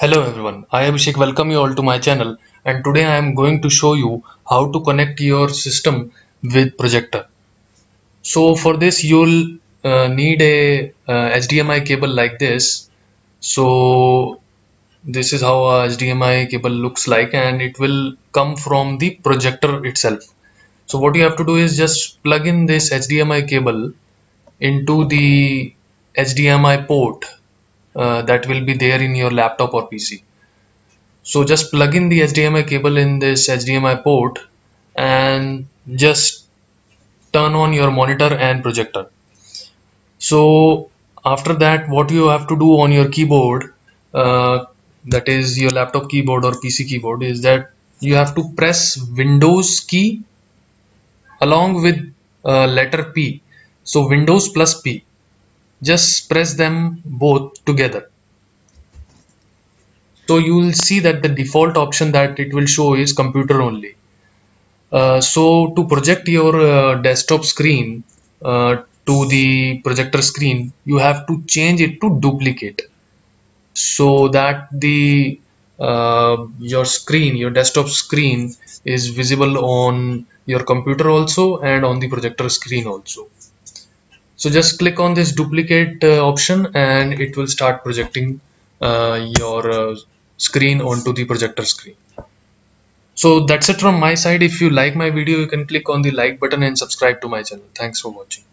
Hello everyone, I Abhishek welcome you all to my channel, and today I am going to show you how to connect your system with projector. So for this you'll need a HDMI cable like this. So this is how a HDMI cable looks like, and it will come from the projector itself. So what you have to do is just plug in this HDMI cable into the HDMI port that will be there in your laptop or PC. So just plug in the HDMI cable in this HDMI port and just turn on your monitor and projector. So after that, what you have to do on your keyboard, that is your laptop keyboard or PC keyboard, is that you have to press Windows key along with letter P. So Windows plus P. Just press them both together. So you will see that the default option that it will show is computer only. So to project your desktop screen to the projector screen, you have to change it to duplicate so that the your desktop screen is visible on your computer also and on the projector screen also. So just click on this duplicate option and it will start projecting your screen onto the projector screen. So that's it from my side. If you like my video, you can click on the like button and subscribe to my channel. Thanks for watching.